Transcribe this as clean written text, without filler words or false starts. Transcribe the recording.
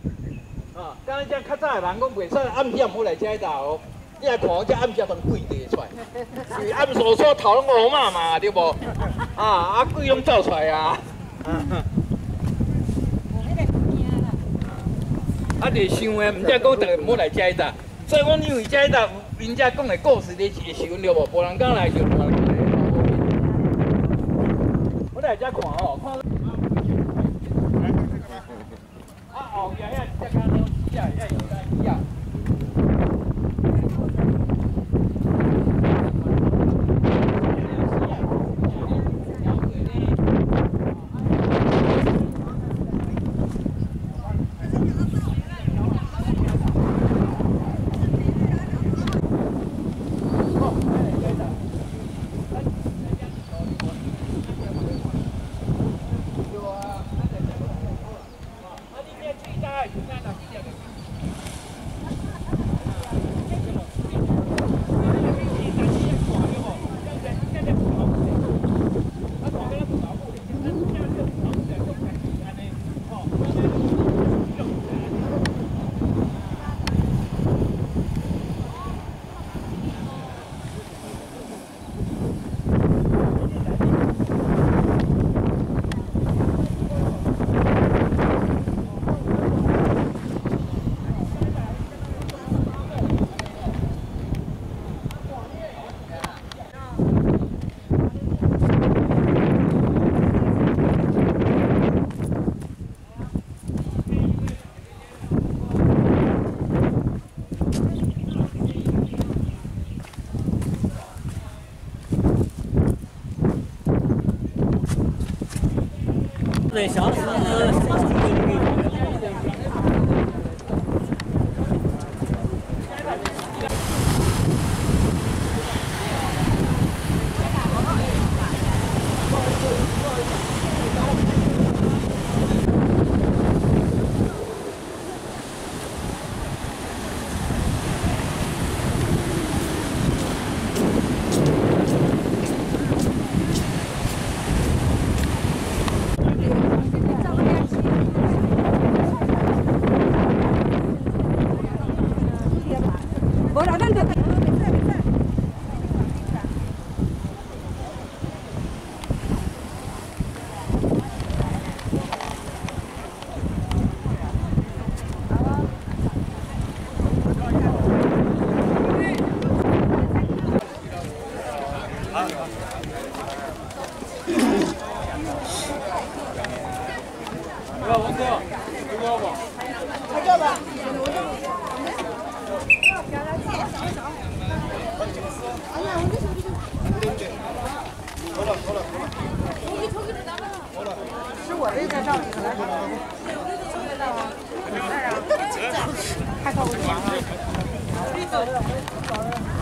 啊，敢若遮较早的人讲袂使暗时唔好来遮搭哦。你来看，遮暗时当鬼地出来，是暗锁锁头拢乌麻麻对无？啊，鬼拢走出来啊！啊，就想诶，毋则讲逐个唔好来遮搭，所以我因为遮搭因遮讲的故事你会想对无？无人敢来就无人来。我来遮看哦，看。啊，后边遐只干了，遐有干呀。 对，小时是我这在照你来。还靠我。